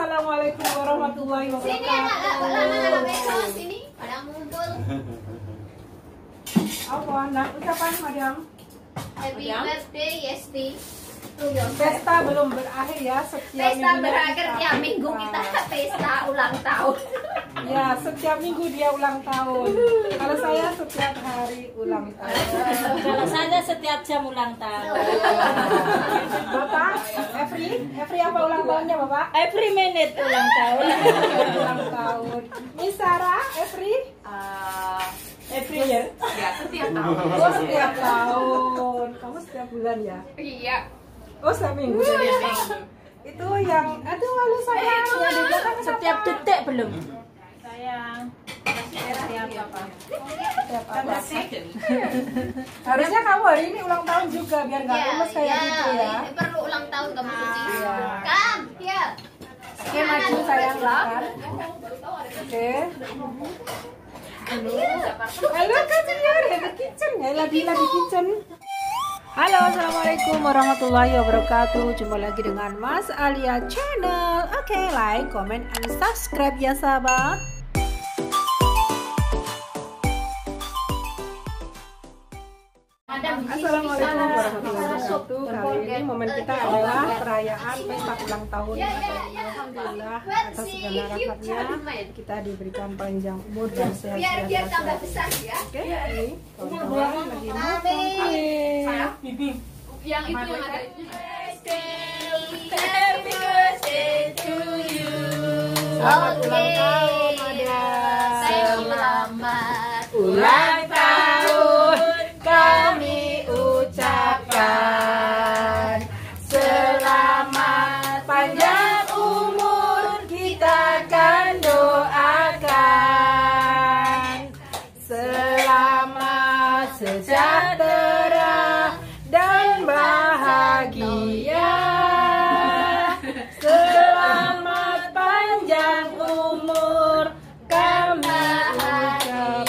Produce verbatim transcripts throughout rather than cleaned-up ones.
Assalamualaikum warahmatullahi wabarakatuh. Sini anak, lama-lama besok sini pada ngumpul. Apa anda ucapan madam? Happy birthday Yesti. Pesta belum berakhir ya, setiap Pesta minggu berakhir kita tiap minggu kita pesta ulang tahun. Ya, setiap minggu dia ulang tahun. Kalau saya setiap hari ulang tahun. Kalau saya setiap jam ulang tahun. Bapak, Every, Every apa ulang tahunnya Bapak? Every minute ulang tahun. Ulang tahun. Miss Sarah, Every? Uh, every year. Ya, setiap tahun. Oh, setiap tahun. Kamu setiap bulan ya? Iya. Oh, setiap minggu. Itu yang, aduh malu saya. Yang di belakang Setiap siapa? detik belum. Sayang. Setiap apa? Setiap apa? Harusnya kamu hari ini ulang tahun juga biar nggak lemes kayak gitu ya. Ini perlu ulang tahun kamu Suci. Iya. Kam, ya. Oke, maju sayang makan. Oke. Halo. Halo Kak Senior, di kitchen ya, lagi lagi kitchen. Halo, assalamualaikum warahmatullahi wabarakatuh. Jumpa lagi dengan Mas Alia Channel. Oke, like, comment, and subscribe ya sahabat. Assalamualaikum warahmatullahi wabarakatuh. Kali ini momen kita adalah perayaan pesta ulang tahun. Alhamdulillah atas segala rahmatnya kita diberikan panjang umur dan sehat Biar biar tambah sehat. besar ya. Oke, ini kawan-kawan lagi makan. Bibi. Yang itu yang ada. Happy birthday to you. Selamat ulang tahun, Ada. Selamat Ulang tahun kami ucapkan. Selamat panjang umur kita akan doakan. Selamat sejahtera dan bahagia. Selamat panjang umur kami ucapkan.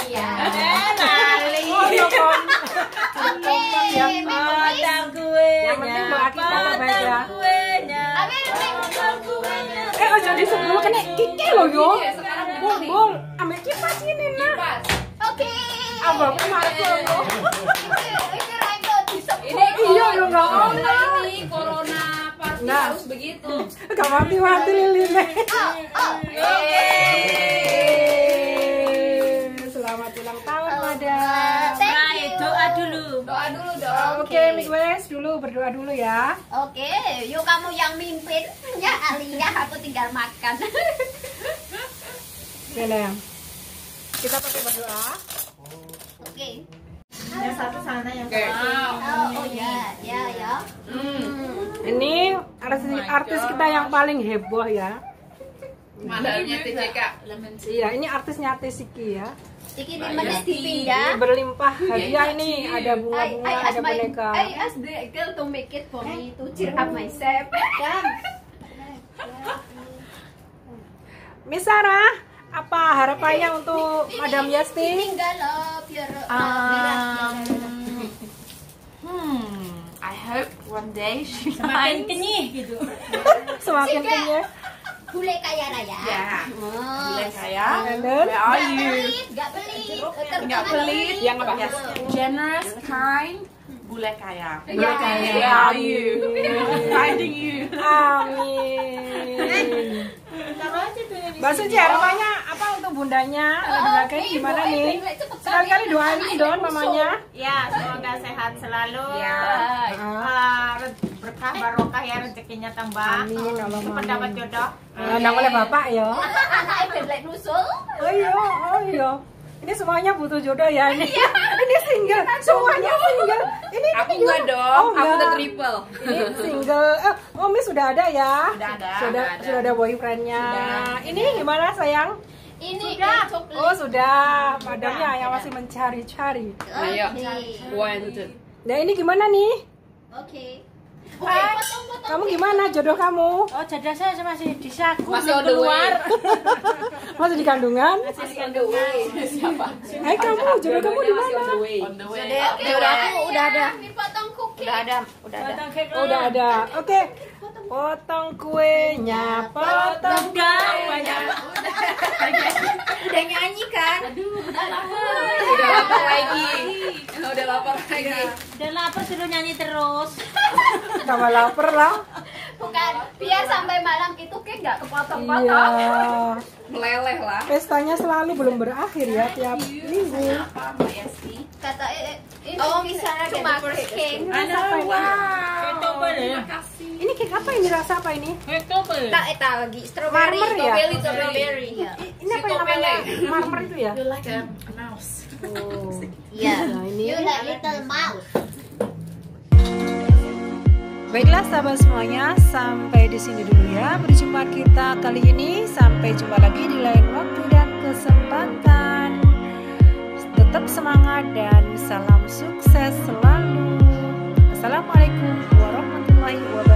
Potong kuenya. Yang penting bawa kita terbaik ya. Kuenya. Eh, ojo di sebelum kena kiki loh yo. Bol, ambil kipas ini nah. Oke. Abang kemarin tuh yo. Ini Rainbow disebut. Ini Iya lo nggak mau. ini corona pasti Nah. harus begitu. Gak mati-mati lilin. Oh, oh. Selamat ulang tahun madam. Thank Nah, you. doa dulu. Doa dulu dong. Oke, Migues dulu berdoa dulu ya. Oke, yuk kamu yang mimpin. Ya, Alia, aku tinggal makan. Oke, Neng. Kita pakai berdoa. Oke. Yang satu sana, yang Oke. Oh, oh ya, ya, ya. Hmm. Ini artis, artis kita yang paling heboh ya. Madalnya T C K. Iya, ini artisnya Tesiki ya. Iki di mana Ini dipindah? berlimpah hadiah ini, ada bunga-bunga, I, I ada ask my, boneka. I ask the girl to make it for me to cheer up myself. Come. Miss Sarah, apa harapannya untuk Madam Yasti? Tinggal loh, biar uh, Um, hmm, I hope one day she semakin finds. kenyih gitu. Semakin Sudah. kenyang. bule kaya raya. Ya. Oh. Bule saya. And then? Where are Gak you? pelit, gak pelit. Nggak pelit. Yang apa? Yes. Generous, kind, bule kaya. Bule kaya. Where are you? Finding you. Amin. Mbak Suci harapannya apa untuk bundanya? Lagi-lagi gimana nih? Sekali-kali doain dong mamanya. Ya, semoga sehat selalu. Ya. Ah, berkah barokah ya, rezekinya tambah. Amin, Allahumma Cepat amin. dapat jodoh. Nandang oleh bapak ya. Anaknya berdek nusul. Oh iya, oh iya. Ini semuanya butuh jodoh ya ini. Ini single, semuanya single. Ini Aku ini enggak gimana? dong, Oh, aku udah enggak. triple. Ini single. Eh, oh, Miss sudah ada ya? Sudah ada, Sudah, sudah ada. sudah ada boyfriendnya. Sudah. Ini gimana sayang? Ini Sudah. coklat. Oh sudah, madamnya yang masih mencari-cari. Ayo. Oke. One, two. Nah ini gimana nih? Oke. Oke, Hai, potong-potong. kamu gimana jodoh kamu? Oh, jodoh saya masih di saku, Masih belum on the way. keluar. Masih di kandungan? Masih on the way. Siapa? Hai kamu, jodoh kamu di Masih on mana? the way. On the way. Oke, Jodoh aku udah ada. Ambil potong cookie. Udah ada, udah ada. Oh, udah ada. Oke, Potong Potong kuenya, potong kuenya. Udah nyanyi kan? Udah lapar lagi. Udah lapar lagi. Udah lapar suruh nyanyi terus. Tambah lapar lah. Bukan, biar sampai malam itu kayak nggak kepotong-potong. Iya. Meleleh lah. Pestanya selalu belum berakhir ya tiap minggu. Apa Mbak Yasti? Kata eh, ini Oh, misalnya cuma ada first cake. Rasa apa ini? Ketopel ya. Terima kasih. Ini cake apa ini? Rasa apa ini? Ketopel. Tak eta lagi strawberry. Marmer ya? Strawberry, strawberry. Iya. Ini apa yang namanya? Marmer itu ya? You like a mouse. Oh. Iya. Nah, ini. You like little mouse. Baiklah sahabat semuanya, sampai di sini dulu ya berjumpa kita kali ini. Sampai jumpa lagi di lain waktu dan kesempatan. Tetap semangat dan salam sukses selalu. Assalamualaikum warahmatullahi wabarakatuh.